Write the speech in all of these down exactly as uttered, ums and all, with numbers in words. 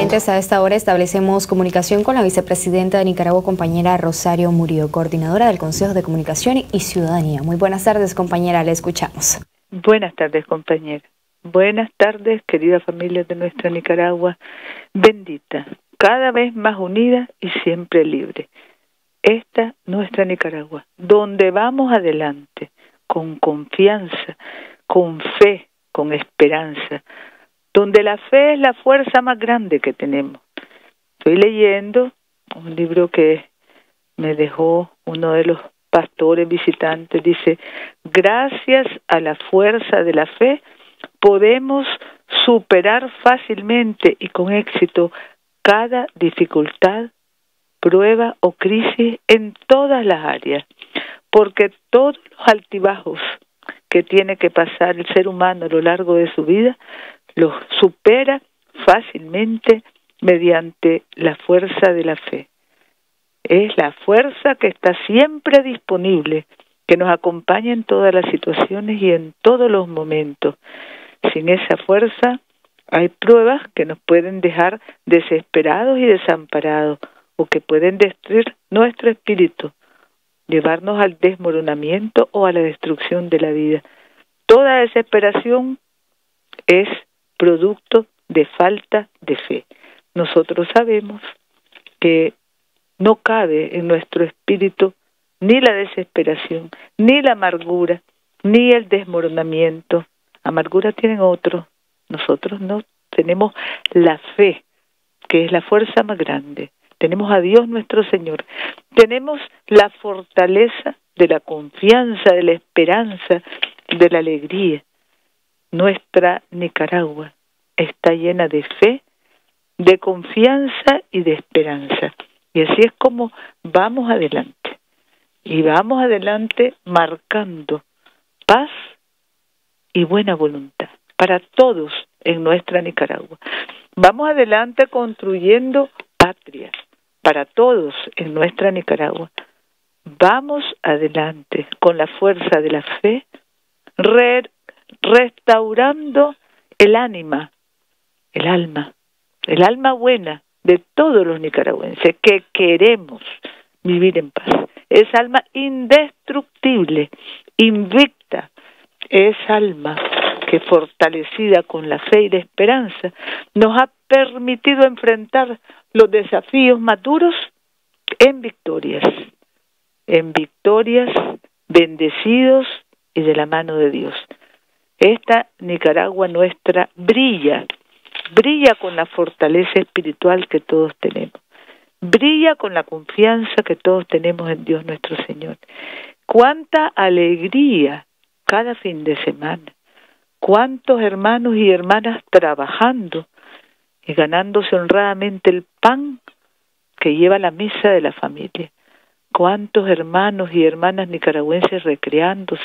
oyentes, a esta hora establecemos comunicación con la vicepresidenta de Nicaragua, compañera Rosario Murillo, coordinadora del Consejo de Comunicación y Ciudadanía. Muy buenas tardes, compañera, le escuchamos. Buenas tardes, compañera. Buenas tardes, querida familia de nuestra Nicaragua, bendita, cada vez más unida y siempre libre. Esta nuestra Nicaragua, donde vamos adelante, con confianza, con fe, con esperanza, donde la fe es la fuerza más grande que tenemos. Estoy leyendo un libro que me dejó uno de los pastores visitantes, dice: gracias a la fuerza de la fe podemos superar fácilmente y con éxito cada dificultad, prueba o crisis en todas las áreas, porque todos los altibajos que tiene que pasar el ser humano a lo largo de su vida los supera fácilmente mediante la fuerza de la fe. Es la fuerza que está siempre disponible, que nos acompaña en todas las situaciones y en todos los momentos. Sin esa fuerza hay pruebas que nos pueden dejar desesperados y desamparados, o que pueden destruir nuestro espíritu, llevarnos al desmoronamiento o a la destrucción de la vida. Toda desesperación es producto de falta de fe. Nosotros sabemos que no cabe en nuestro espíritu ni la desesperación, ni la amargura, ni el desmoronamiento. Amargura tienen otros, nosotros no. Tenemos la fe, que es la fuerza más grande. Tenemos a Dios nuestro Señor. Tenemos la fortaleza de la confianza, de la esperanza, de la alegría. Nuestra Nicaragua está llena de fe, de confianza y de esperanza. Y así es como vamos adelante. Y vamos adelante marcando paz y buena voluntad para todos en nuestra Nicaragua. Vamos adelante construyendo patria para todos en nuestra Nicaragua. Vamos adelante con la fuerza de la fe, re restaurando el ánima, el alma, el alma buena de todos los nicaragüenses que queremos vivir en paz. Esa alma indestructible, invicta, esa alma que, fortalecida con la fe y la esperanza, nos ha permitido enfrentar los desafíos más duros en victorias, en victorias, bendecidos y de la mano de Dios. Esta Nicaragua nuestra brilla, brilla con la fortaleza espiritual que todos tenemos, brilla con la confianza que todos tenemos en Dios nuestro Señor. Cuánta alegría cada fin de semana, cuántos hermanos y hermanas trabajando y ganándose honradamente el pan que lleva a la mesa de la familia. Cuántos hermanos y hermanas nicaragüenses recreándose,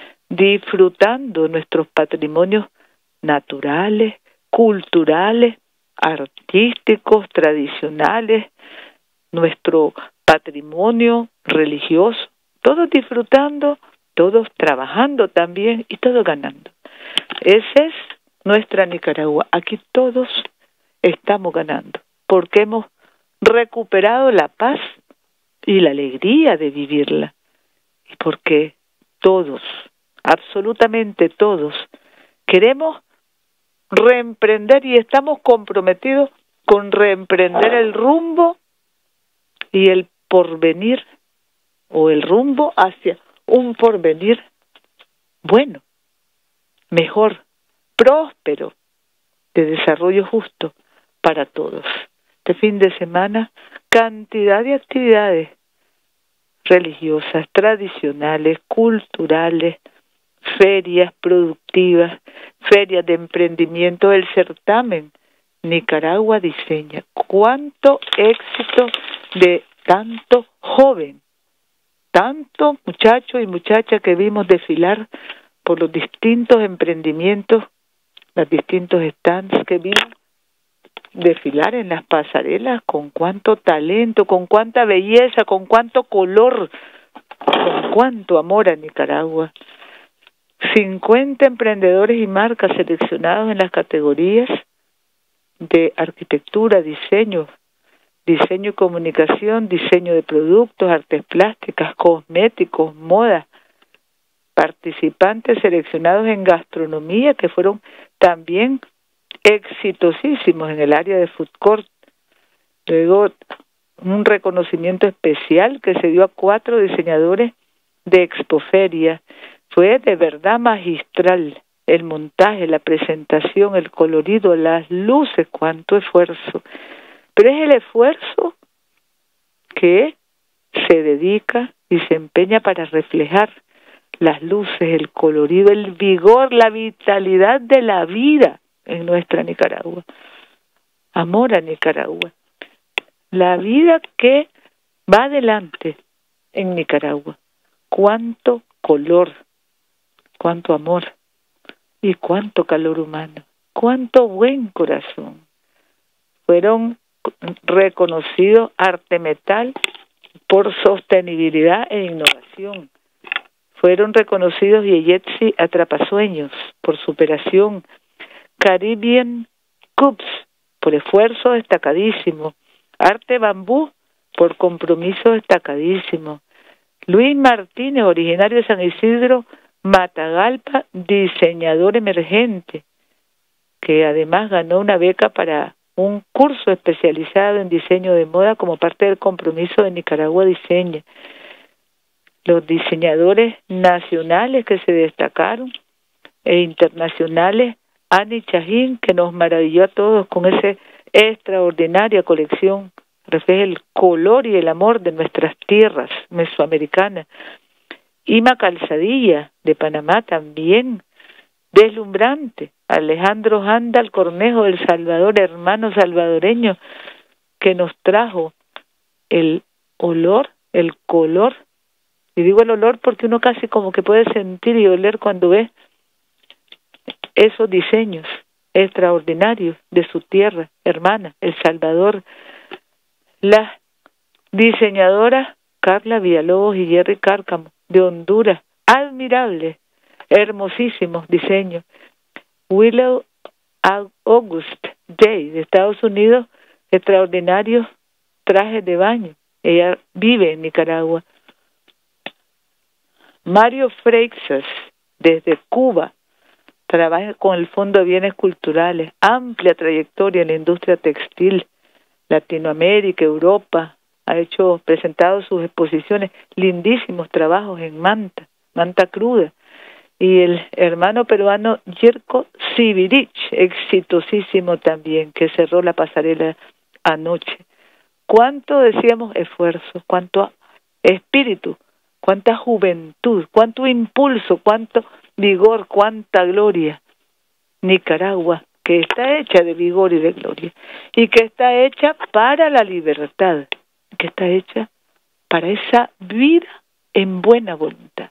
disfrutando nuestros patrimonios naturales, culturales, artísticos, tradicionales, nuestro patrimonio religioso, todos disfrutando, todos trabajando también y todos ganando. Esa es nuestra Nicaragua. Aquí todos estamos ganando, porque hemos recuperado la paz y la alegría de vivirla, y porque todos, absolutamente todos, queremos reemprender y estamos comprometidos con reemprender el rumbo y el porvenir, o el rumbo hacia un porvenir bueno, mejor, próspero, de desarrollo justo para todos. Este fin de semana, cantidad de actividades religiosas, tradicionales, culturales, ferias productivas, ferias de emprendimiento, el certamen Nicaragua Diseña. Cuánto éxito de tanto joven, tanto muchacho y muchacha que vimos desfilar por los distintos emprendimientos, los distintos stands que vimos desfilar en las pasarelas, con cuánto talento, con cuánta belleza, con cuánto color, con cuánto amor a Nicaragua. cincuenta emprendedores y marcas seleccionados en las categorías de arquitectura, diseño, diseño y comunicación, diseño de productos, artes plásticas, cosméticos, moda, participantes seleccionados en gastronomía que fueron también exitosísimos en el área de food court. Luego, un reconocimiento especial que se dio a cuatro diseñadores de Expoferia. Fue de verdad magistral el montaje, la presentación, el colorido, las luces, cuánto esfuerzo. Pero es el esfuerzo que se dedica y se empeña para reflejar las luces, el colorido, el vigor, la vitalidad de la vida en nuestra Nicaragua. Amor a Nicaragua. La vida que va adelante en Nicaragua. Cuánto color, cuánto amor y cuánto calor humano, cuánto buen corazón. Fueron reconocidos Arte Metal por sostenibilidad e innovación. Fueron reconocidos Yeyetsi Atrapasueños por superación, Caribbean Cubs por esfuerzo destacadísimo, Arte Bambú por compromiso destacadísimo, Luis Martínez, originario de San Isidro, Matagalpa, diseñador emergente, que además ganó una beca para un curso especializado en diseño de moda como parte del compromiso de Nicaragua Diseña. Los diseñadores nacionales que se destacaron e internacionales, Ani Chajín, que nos maravilló a todos con esa extraordinaria colección, refleja el color y el amor de nuestras tierras mesoamericanas. Ima Calzadilla, de Panamá, también deslumbrante. Alejandro Handal Cornejo, del Salvador, hermano salvadoreño, que nos trajo el olor, el color. Y digo el olor porque uno casi como que puede sentir y oler cuando ve esos diseños extraordinarios de su tierra hermana, El Salvador. La diseñadora Carla Villalobos y Jerry Cárcamo, de Honduras, admirable, hermosísimos diseños. Willow August Day, de Estados Unidos, extraordinarios trajes de baño. Ella vive en Nicaragua. Mario Freixas, desde Cuba, trabaja con el Fondo de Bienes Culturales, amplia trayectoria en la industria textil, Latinoamérica, Europa, ha hecho, presentado sus exposiciones, lindísimos trabajos en manta, manta cruda. Y el hermano peruano Jerko Sibirich, exitosísimo también, que cerró la pasarela anoche. Cuánto, decíamos, esfuerzo, cuánto espíritu, cuánta juventud, cuánto impulso, cuánto vigor, cuánta gloria. Nicaragua, que está hecha de vigor y de gloria, y que está hecha para la libertad, que está hecha para esa vida en buena voluntad.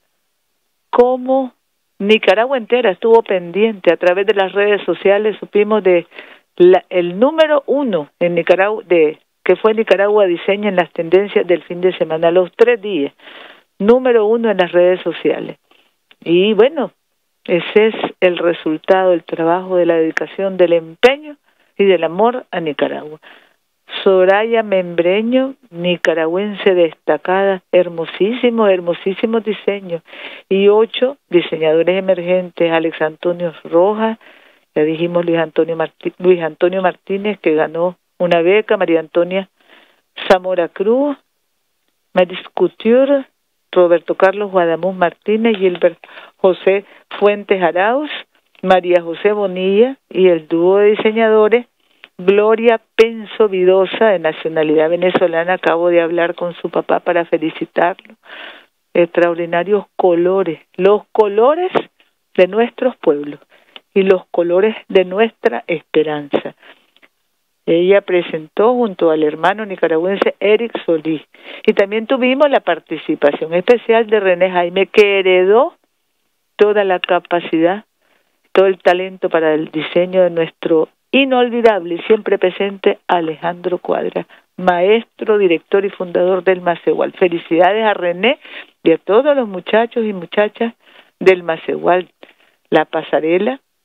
Como Nicaragua entera estuvo pendiente a través de las redes sociales, supimos de la, el número uno en Nicaragua, de que fue Nicaragua Diseña en las tendencias del fin de semana, los tres días, número uno en las redes sociales. Y bueno, ese es el resultado del trabajo, de la dedicación, del empeño y del amor a Nicaragua. Soraya Membreño, nicaragüense destacada, hermosísimos, hermosísimos diseños. Y ocho diseñadores emergentes, Alex Antonio Rojas, ya dijimos Luis Antonio, Martí, Luis Antonio Martínez, que ganó una beca, María Antonia Zamora Cruz, Maris Couture, Roberto Carlos Guadamuz Martínez, Gilbert José Fuentes Arauz, María José Bonilla y el dúo de diseñadores Gloria Penso Vidosa, de nacionalidad venezolana. Acabo de hablar con su papá para felicitarlo. Extraordinarios colores, los colores de nuestros pueblos y los colores de nuestra esperanza. Ella presentó junto al hermano nicaragüense Eric Solís. Y también tuvimos la participación especial de René Jaime, que heredó toda la capacidad, todo el talento para el diseño de nuestro inolvidable y siempre presente Alejandro Cuadra, maestro, director y fundador del Macehual. Felicidades a René y a todos los muchachos y muchachas del Macehual. La pasarela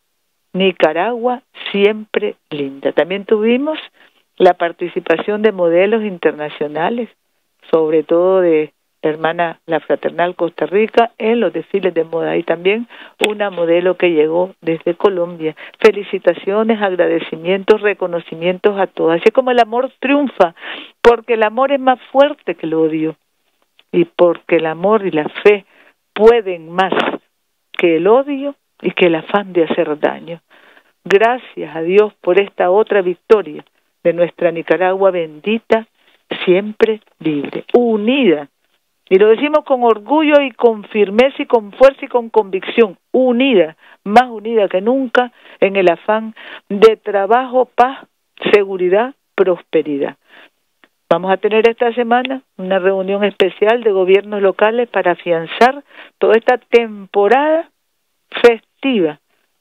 Nicaragua siempre linda. También tuvimos la participación de modelos internacionales, sobre todo de la hermana La Fraternal Costa Rica, en los desfiles de moda, y también una modelo que llegó desde Colombia. Felicitaciones, agradecimientos, reconocimientos a todas. Así como el amor triunfa, porque el amor es más fuerte que el odio, y porque el amor y la fe pueden más que el odio y que el afán de hacer daño. Gracias a Dios por esta otra victoria de nuestra Nicaragua bendita, siempre libre, unida. Y lo decimos con orgullo y con firmeza y con fuerza y con convicción, unida, más unida que nunca en el afán de trabajo, paz, seguridad, prosperidad. Vamos a tener esta semana una reunión especial de gobiernos locales para afianzar toda esta temporada festiva,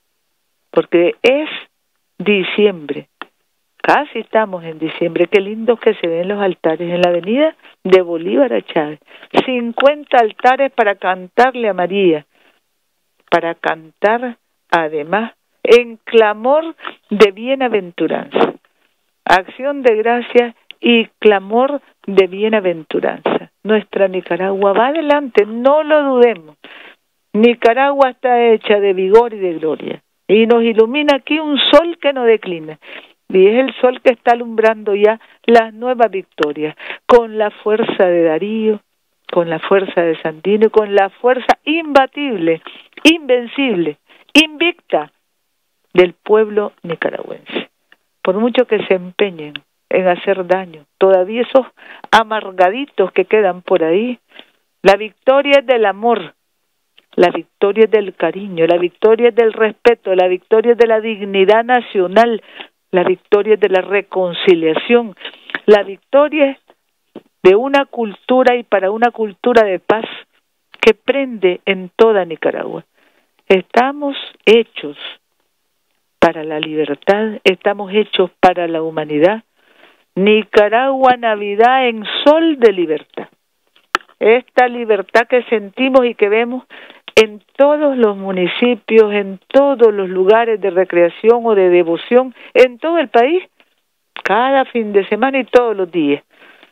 porque es diciembre. Casi estamos en diciembre. Qué lindo que se ven los altares en la avenida de Bolívar a Chávez. cincuenta altares para cantarle a María, para cantar además en clamor de bienaventuranza, acción de gracias y clamor de bienaventuranza. Nuestra Nicaragua va adelante, no lo dudemos. Nicaragua está hecha de vigor y de gloria, y nos ilumina aquí un sol que no declina. Y es el sol que está alumbrando ya las nuevas victorias, con la fuerza de Darío, con la fuerza de Sandino, y con la fuerza imbatible, invencible, invicta del pueblo nicaragüense. Por mucho que se empeñen en hacer daño, todavía esos amargaditos que quedan por ahí, la victoria es del amor, la victoria es del cariño, la victoria es del respeto, la victoria es de la dignidad nacional, la victoria es de la reconciliación, la victoria es de una cultura y para una cultura de paz que prende en toda Nicaragua. Estamos hechos para la libertad, estamos hechos para la humanidad. Nicaragua, Navidad en sol de libertad. Esta libertad que sentimos y que vemos en todos los municipios, en todos los lugares de recreación o de devoción, en todo el país, cada fin de semana y todos los días.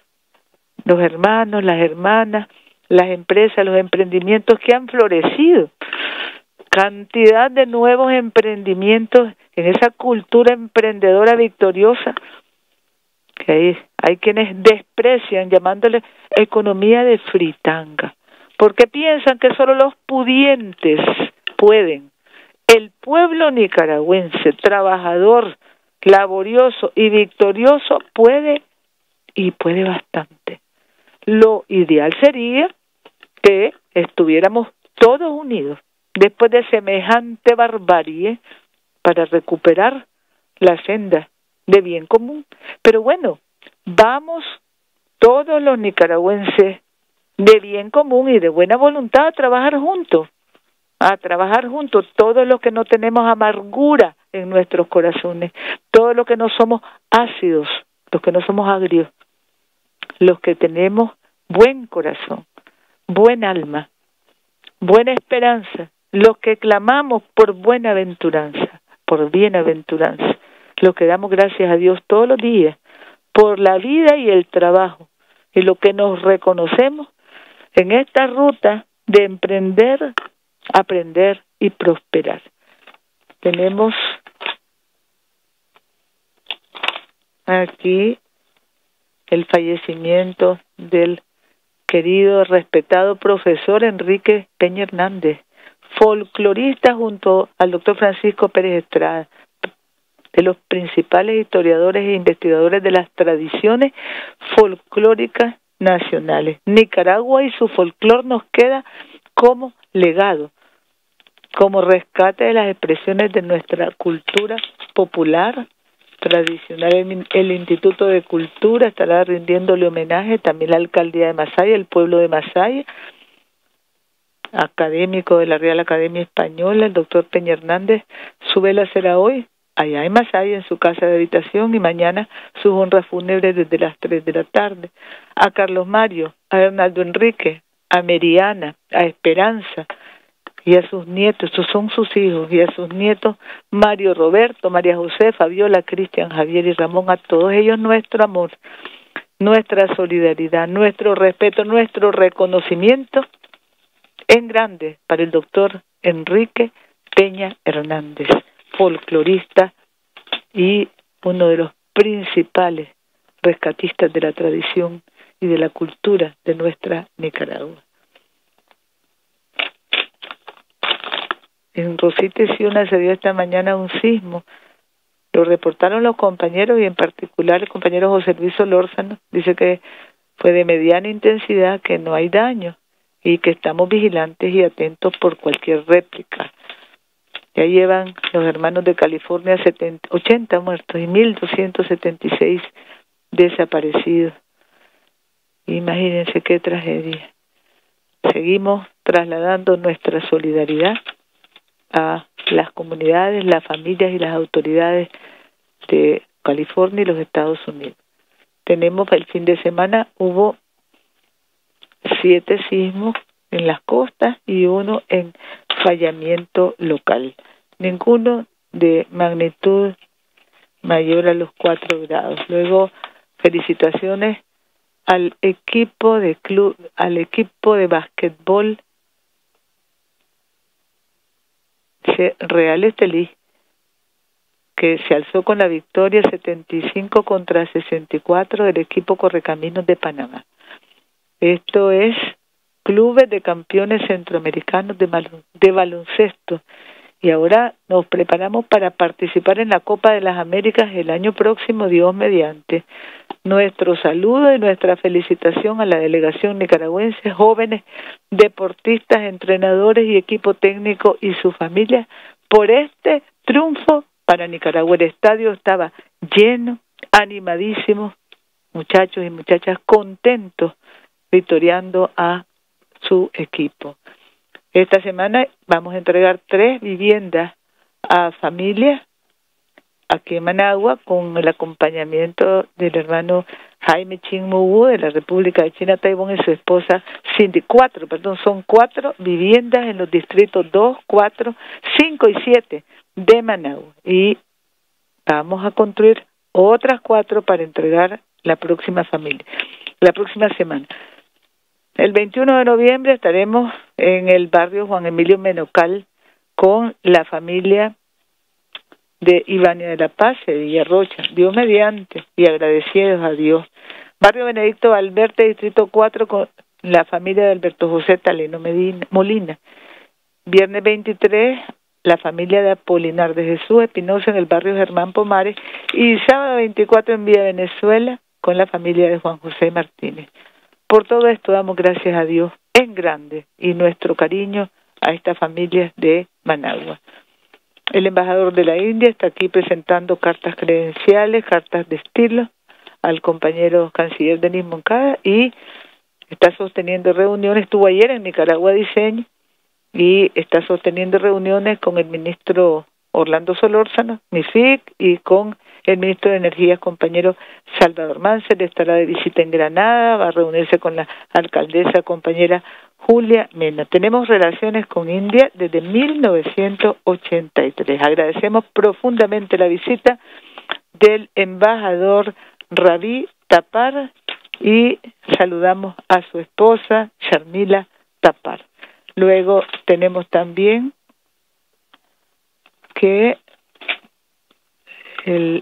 Los hermanos, las hermanas, las empresas, los emprendimientos que han florecido. Cantidad de nuevos emprendimientos en esa cultura emprendedora victoriosa que hay, hay quienes desprecian llamándole economía de fritanga, porque piensan que solo los pudientes pueden. El pueblo nicaragüense, trabajador, laborioso y victorioso, puede y puede bastante. Lo ideal sería que estuviéramos todos unidos después de semejante barbarie para recuperar la senda de bien común. Pero bueno, vamos todos los nicaragüenses de bien común y de buena voluntad a trabajar juntos, a trabajar juntos, todos los que no tenemos amargura en nuestros corazones, todos los que no somos ácidos, los que no somos agrios, los que tenemos buen corazón, buen alma, buena esperanza, los que clamamos por buenaventuranza, por bienaventuranza, los que damos gracias a Dios todos los días por la vida y el trabajo, y lo que nos reconocemos en esta ruta de emprender, aprender y prosperar. Tenemos aquí el fallecimiento del querido, respetado profesor Enrique Peña Hernández, folclorista junto al doctor Francisco Pérez Estrada, de los principales historiadores e investigadores de las tradiciones folclóricas nacionales. Nicaragua y su folclor nos queda como legado, como rescate de las expresiones de nuestra cultura popular, tradicional. El, el Instituto de Cultura estará rindiéndole homenaje, también la Alcaldía de Masaya, el pueblo de Masaya, académico de la Real Academia Española, el doctor Peña Hernández. Su vela será hoy allá en Masaya, en su casa de habitación, y mañana sus honras fúnebres desde las tres de la tarde. A Carlos Mario, a Hernaldo Enrique, a Meriana, a Esperanza y a sus nietos, estos son sus hijos, y a sus nietos Mario Roberto, María José, Fabiola, Cristian, Javier y Ramón, a todos ellos nuestro amor, nuestra solidaridad, nuestro respeto, nuestro reconocimiento en grande para el doctor Enrique Peña Hernández, folclorista y uno de los principales rescatistas de la tradición y de la cultura de nuestra Nicaragua. En Rosita y Ciuna se dio esta mañana un sismo. Lo reportaron los compañeros y en particular el compañero José Luis Solórzano. Dice que fue de mediana intensidad, que no hay daño y que estamos vigilantes y atentos por cualquier réplica. Ya llevan los hermanos de California setenta, ochenta muertos y mil doscientos setenta y seis desaparecidos. Imagínense qué tragedia. Seguimos trasladando nuestra solidaridad a las comunidades, las familias y las autoridades de California y los Estados Unidos. Tenemos el fin de semana, hubo siete sismos en las costas y uno en fallamiento local. Ninguno de magnitud mayor a los cuatro grados. Luego, felicitaciones al equipo de club, al equipo de básquetbol Real Estelí, que se alzó con la victoria setenta y cinco contra sesenta y cuatro del equipo Correcaminos de Panamá. Esto es Clubes de Campeones Centroamericanos de, balon, de baloncesto. Y ahora nos preparamos para participar en la Copa de las Américas el año próximo, Dios mediante. Nuestro saludo y nuestra felicitación a la delegación nicaragüense, jóvenes, deportistas, entrenadores y equipo técnico y su familia por este triunfo para Nicaragua. El estadio estaba lleno, animadísimo, muchachos y muchachas contentos, victoriando a su equipo. Esta semana vamos a entregar tres viviendas a familias aquí en Managua con el acompañamiento del hermano Jaime Chin Mugu de la República de China, Taiwán y su esposa Cindy. Cuatro, perdón, son cuatro viviendas en los distritos dos, cuatro, cinco y siete de Managua. Y vamos a construir otras cuatro para entregar la próxima familia, la próxima semana. El veintiuno de noviembre estaremos en el barrio Juan Emilio Menocal con la familia de Ivania de la Paz, de Villarrocha, Dios mediante, y agradecidos a Dios. Barrio Benedicto Valverde, Distrito cuatro, con la familia de Alberto José Taleno Medina, Molina. Viernes veintitrés, la familia de Apolinar de Jesús Espinosa en el barrio Germán Pomares. Y sábado veinticuatro en Villa Venezuela con la familia de Juan José Martínez. Por todo esto damos gracias a Dios en grande y nuestro cariño a estas familias de Managua. El embajador de la India está aquí presentando cartas credenciales, cartas de estilo al compañero canciller Denis Moncada y está sosteniendo reuniones, estuvo ayer en Nicaragua Diseño y está sosteniendo reuniones con el ministro Orlando Solórzano, M I F I C, y con el ministro de Energía, compañero Salvador Mansell. Estará de visita en Granada, va a reunirse con la alcaldesa, compañera Julia Mena. Tenemos relaciones con India desde mil novecientos ochenta y tres. Agradecemos profundamente la visita del embajador Ravi Tapar y saludamos a su esposa Sharmila Tapar. Luego tenemos también que el,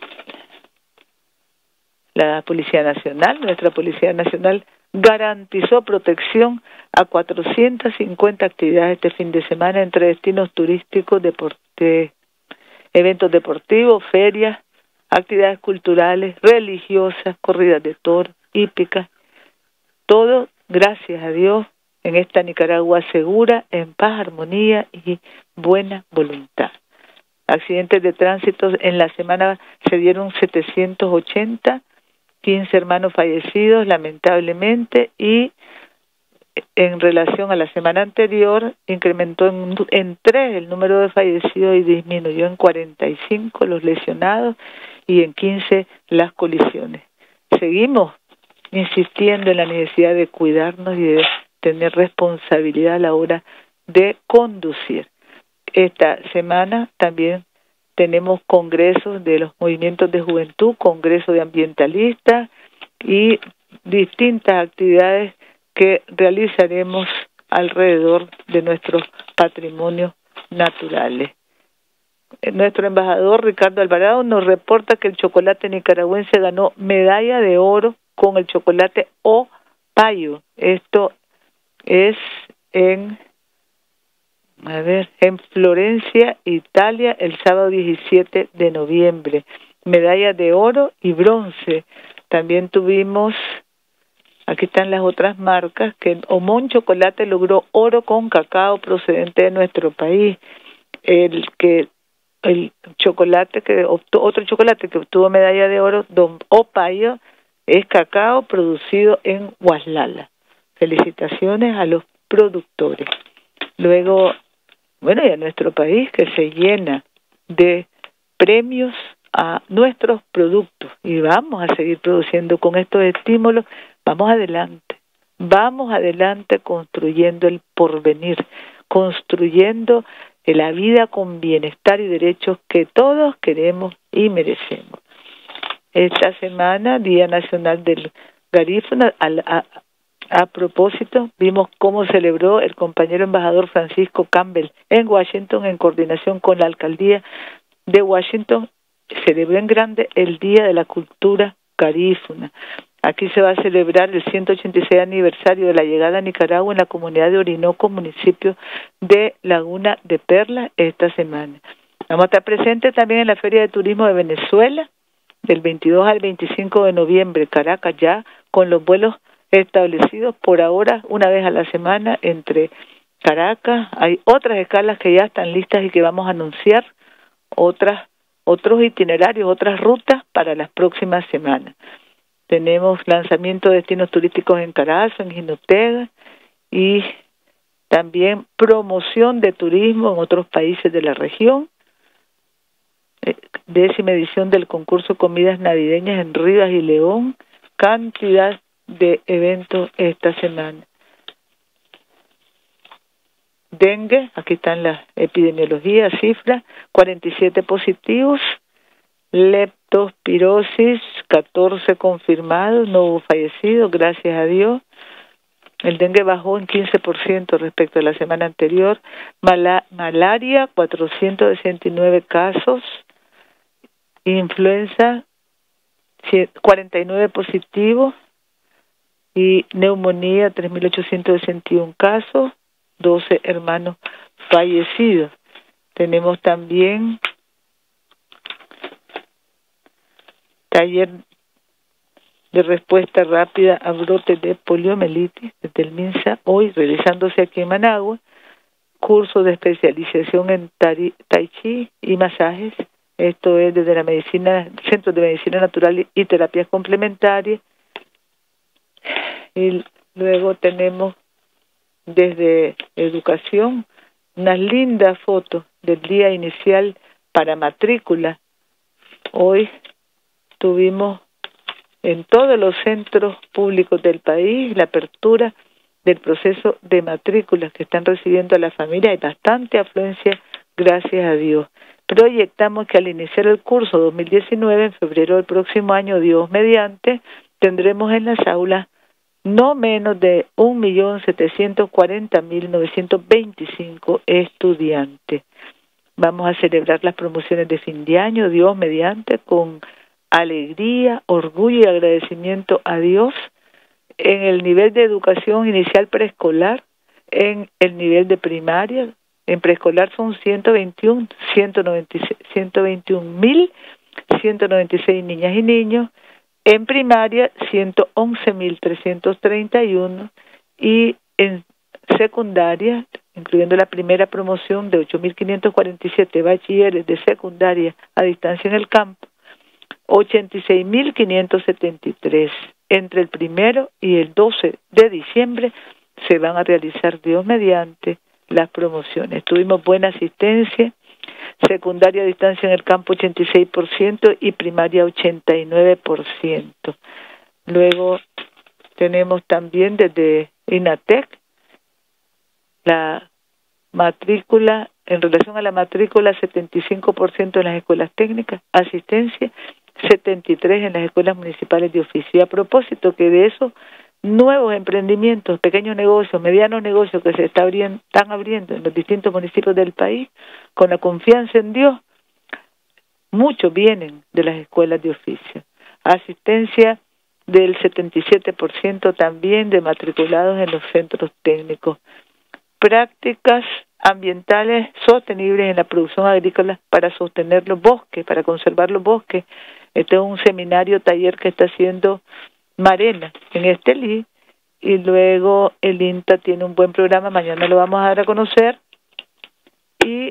la Policía Nacional, nuestra Policía Nacional, garantizó protección a cuatrocientas cincuenta actividades este fin de semana entre destinos turísticos, deporte, eventos deportivos, ferias, actividades culturales, religiosas, corridas de toros, hípicas, todo gracias a Dios en esta Nicaragua segura, en paz, armonía y buena voluntad. Accidentes de tránsito en la semana se dieron setecientos ochenta, quince hermanos fallecidos lamentablemente, y en relación a la semana anterior incrementó en, en tres el número de fallecidos y disminuyó en cuarenta y cinco los lesionados y en quince las colisiones. Seguimos insistiendo en la necesidad de cuidarnos y de tener responsabilidad a la hora de conducir. Esta semana también tenemos congresos de los movimientos de juventud, congreso de ambientalistas y distintas actividades que realizaremos alrededor de nuestros patrimonios naturales. Nuestro embajador Ricardo Alvarado nos reporta que el chocolate nicaragüense ganó medalla de oro con el chocolate Opayo. Esto es en, a ver, en Florencia, Italia, el sábado diecisiete de noviembre. Medalla de oro y bronce. También tuvimos, aquí están las otras marcas, que Omón Chocolate logró oro con cacao procedente de nuestro país. El que el chocolate que obtuvo, otro chocolate que obtuvo medalla de oro, Don Opayo, es cacao producido en Huaslala. Felicitaciones a los productores. Luego, bueno, y a nuestro país que se llena de premios a nuestros productos y vamos a seguir produciendo con estos estímulos. Vamos adelante, vamos adelante construyendo el porvenir, construyendo la vida con bienestar y derechos que todos queremos y merecemos. Esta semana, Día Nacional del Garífuna, a, a, a propósito, vimos cómo celebró el compañero embajador Francisco Campbell en Washington en coordinación con la alcaldía de Washington. Celebró en grande el Día de la Cultura Garífuna. Aquí se va a celebrar el ciento ochenta y seis aniversario de la llegada a Nicaragua en la comunidad de Orinoco, municipio de Laguna de Perla, esta semana. Vamos a estar presentes también en la Feria de Turismo de Venezuela, del veintidós al veinticinco de noviembre, Caracas, ya con los vuelos establecidos por ahora, una vez a la semana, entre Caracas. Hay otras escalas que ya están listas y que vamos a anunciar, otras, otros itinerarios, otras rutas para las próximas semanas. Tenemos lanzamiento de destinos turísticos en Carazo, en Jinotega, y también promoción de turismo en otros países de la región. Décima edición del concurso Comidas Navideñas en Rivas y León. Cantidad de eventos esta semana. Dengue, aquí están las epidemiologías, cifras, cuarenta y siete positivos. Leptospirosis, catorce confirmados, no hubo fallecidos, gracias a Dios. El dengue bajó en quince por ciento respecto a la semana anterior. Mala, malaria, cuatrocientos sesenta y nueve casos. Influenza, cuarenta y nueve positivos. Y neumonía, tres mil ochocientos sesenta y uno casos, doce hermanos fallecidos. Tenemos también taller de respuesta rápida a brotes de poliomielitis desde el MINSA, hoy realizándose aquí en Managua, curso de especialización en tari, tai chi y masajes, esto es desde la medicina, Centro de Medicina Natural y Terapias Complementarias, y luego tenemos desde educación unas lindas fotos del día inicial para matrícula. Hoy tuvimos en todos los centros públicos del país la apertura del proceso de matrículas que están recibiendo a la familia. Hay bastante afluencia, gracias a Dios. Proyectamos que al iniciar el curso dos mil diecinueve, en febrero del próximo año, Dios mediante, tendremos en las aulas no menos de un millón setecientos cuarenta mil novecientos veinticinco estudiantes. Vamos a celebrar las promociones de fin de año, Dios mediante, con alegría, orgullo y agradecimiento a Dios en el nivel de educación inicial preescolar, en el nivel de primaria. En preescolar son ciento veintiún mil ciento noventa y seis niñas y niños, en primaria ciento once mil trescientos treinta y uno y en secundaria, incluyendo la primera promoción de ocho mil quinientos cuarenta y siete bachilleres de secundaria a distancia en el campo, ochenta y seis mil quinientos setenta y tres. Entre el primero y el doce de diciembre se van a realizar, Dios mediante, las promociones. Tuvimos buena asistencia, secundaria a distancia en el campo ochenta y seis por ciento y primaria ochenta y nueve por ciento. Luego tenemos también desde INATEC la matrícula, en relación a la matrícula, setenta y cinco por ciento en las escuelas técnicas, asistencia, setenta y tres por ciento en las escuelas municipales de oficio. Y a propósito que de esos nuevos emprendimientos, pequeños negocios, medianos negocios que se está abriendo, están abriendo en los distintos municipios del país, con la confianza en Dios, muchos vienen de las escuelas de oficio. Asistencia del setenta y siete por ciento también de matriculados en los centros técnicos. Prácticas ambientales sostenibles en la producción agrícola para sostener los bosques, para conservar los bosques. Este es un seminario, taller que está haciendo Marena en Estelí, y luego el INTA tiene un buen programa, mañana lo vamos a dar a conocer, y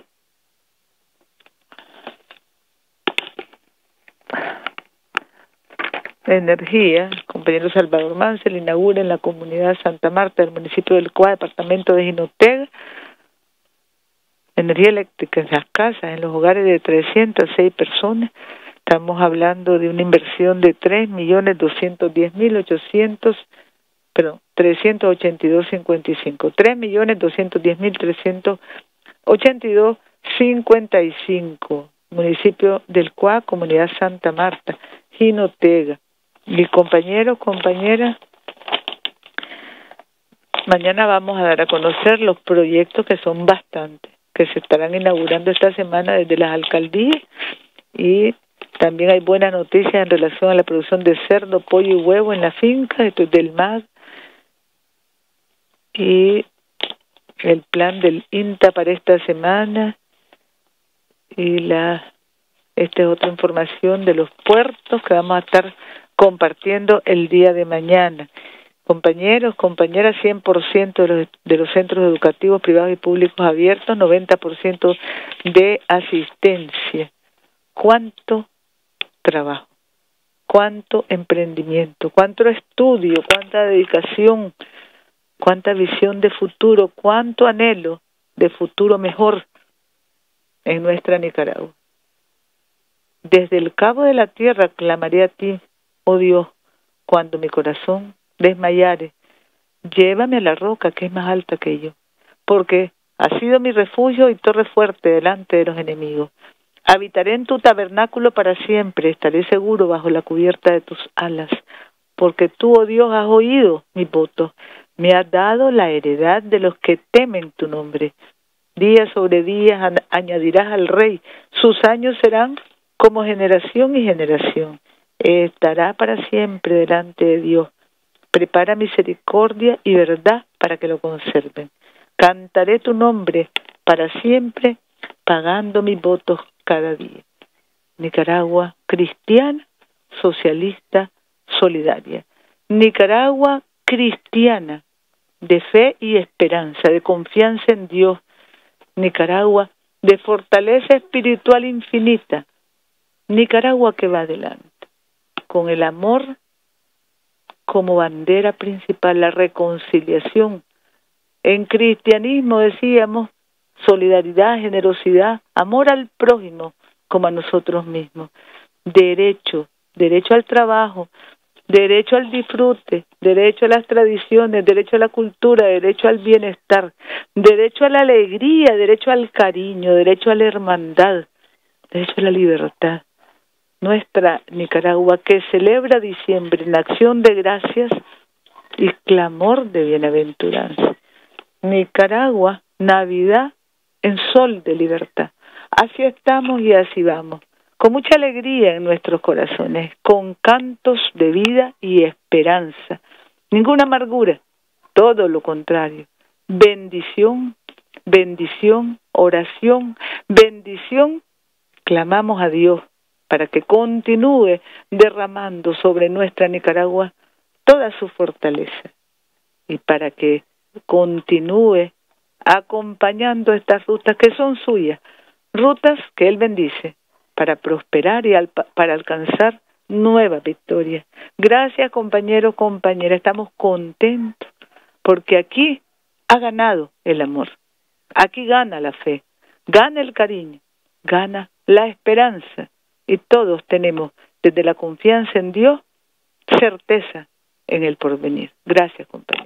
energía, compañero Salvador Mansell, inaugura en la comunidad Santa Marta del municipio del Cuá, departamento de Jinotega, energía eléctrica en las casas, en los hogares de trescientas seis personas. Estamos hablando de una inversión de tres millones doscientos diez mil ochocientos, perdón, trescientos ochenta y dos cincuenta y cinco, tres millones doscientos diez mil trescientos ochenta y dos cincuenta y cinco, municipio del Cuá, comunidad Santa Marta, Jinotega. Y compañeros, compañeras, mañana vamos a dar a conocer los proyectos, que son bastantes, que se estarán inaugurando esta semana desde las alcaldías, y también hay buenas noticias en relación a la producción de cerdo, pollo y huevo en la finca, esto es del M A G, y el plan del INTA para esta semana, y la esta es otra información de los puertos que vamos a estar compartiendo el día de mañana. Compañeros, compañeras, cien por ciento de los, de los centros educativos privados y públicos abiertos, noventa por ciento de asistencia. ¿Cuánto trabajo? ¿Cuánto emprendimiento? ¿Cuánto estudio? ¿Cuánta dedicación? ¿Cuánta visión de futuro? ¿Cuánto anhelo de futuro mejor en nuestra Nicaragua? Desde el cabo de la tierra clamaré a ti, oh Dios, cuando mi corazón desmayare. Llévame a la roca que es más alta que yo, porque has sido mi refugio y torre fuerte delante de los enemigos. Habitaré en tu tabernáculo para siempre, estaré seguro bajo la cubierta de tus alas, porque tú, oh Dios, has oído mi voto, me has dado la heredad de los que temen tu nombre. Día sobre día añadirás al rey, sus años serán como generación y generación. Estará para siempre delante de Dios. Prepara misericordia y verdad para que lo conserven. Cantaré tu nombre para siempre, pagando mis votos cada día. Nicaragua cristiana, socialista, solidaria. Nicaragua cristiana, de fe y esperanza, de confianza en Dios. Nicaragua de fortaleza espiritual infinita. Nicaragua que va adelante, con el amor como bandera principal, la reconciliación. En cristianismo decíamos solidaridad, generosidad, amor al prójimo como a nosotros mismos. Derecho, derecho al trabajo, derecho al disfrute, derecho a las tradiciones, derecho a la cultura, derecho al bienestar, derecho a la alegría, derecho al cariño, derecho a la hermandad, derecho a la libertad. Nuestra Nicaragua que celebra diciembre en acción de gracias y clamor de bienaventuranza. Nicaragua, Navidad en sol de libertad. Así estamos y así vamos, con mucha alegría en nuestros corazones, con cantos de vida y esperanza. Ninguna amargura, todo lo contrario. Bendición, bendición, oración, bendición. Clamamos a Dios para que continúe derramando sobre nuestra Nicaragua toda su fortaleza y para que continúe acompañando estas rutas que son suyas, rutas que Él bendice para prosperar y al, para alcanzar nuevas victorias. Gracias, compañeros, compañeras, estamos contentos porque aquí ha ganado el amor, aquí gana la fe, gana el cariño, gana la esperanza. Y todos tenemos, desde la confianza en Dios, certeza en el porvenir. Gracias, compañeros.